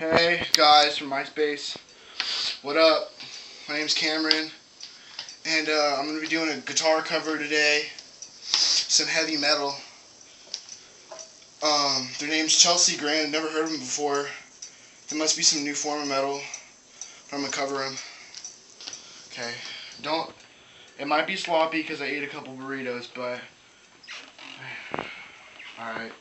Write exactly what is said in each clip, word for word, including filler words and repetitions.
Hey guys from MySpace, what up? My name's Cameron, and uh, I'm going to be doing a guitar cover today, some heavy metal. Um, their name's Chelsea Grin, never heard of them before. There must be some new form of metal, but I'm going to cover them. Okay, don't, it might be sloppy because I ate a couple burritos, but, alright.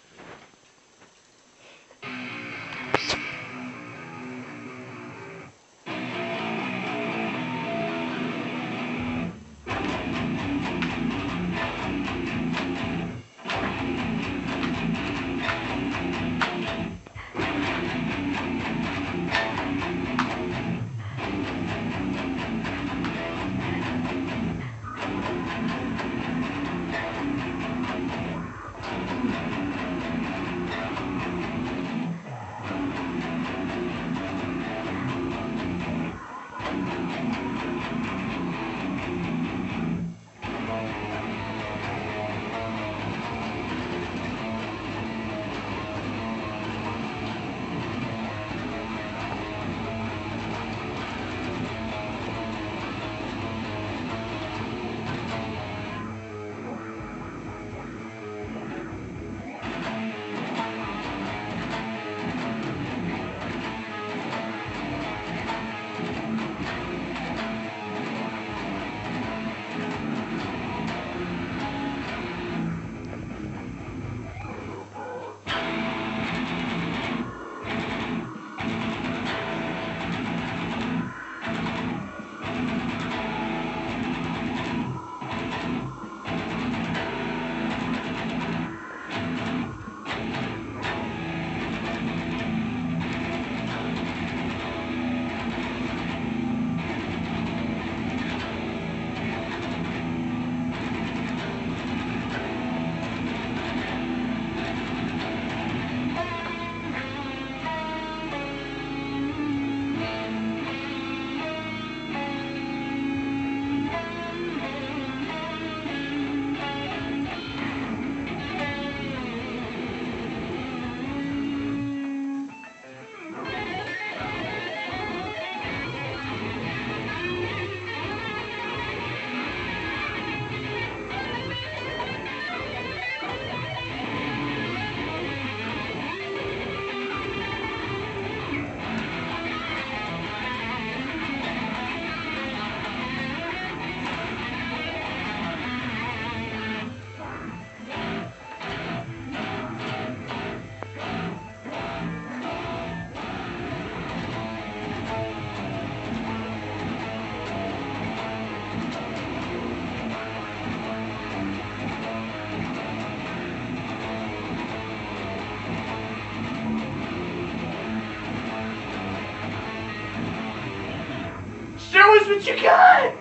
Show us what you got!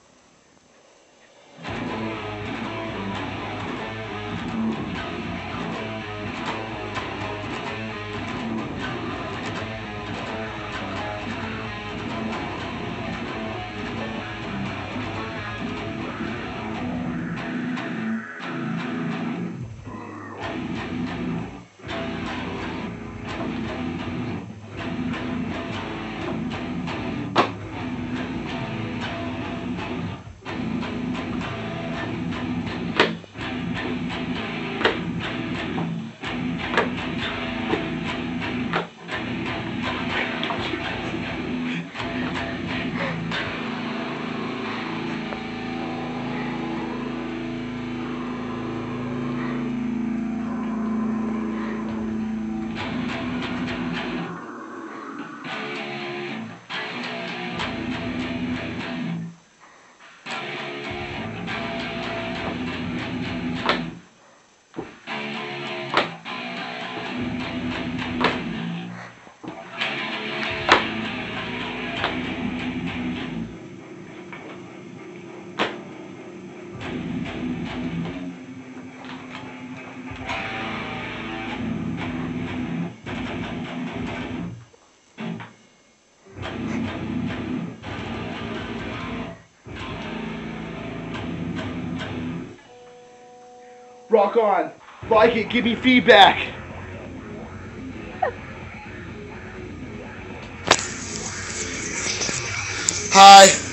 Rock on, like it, give me feedback. Hi.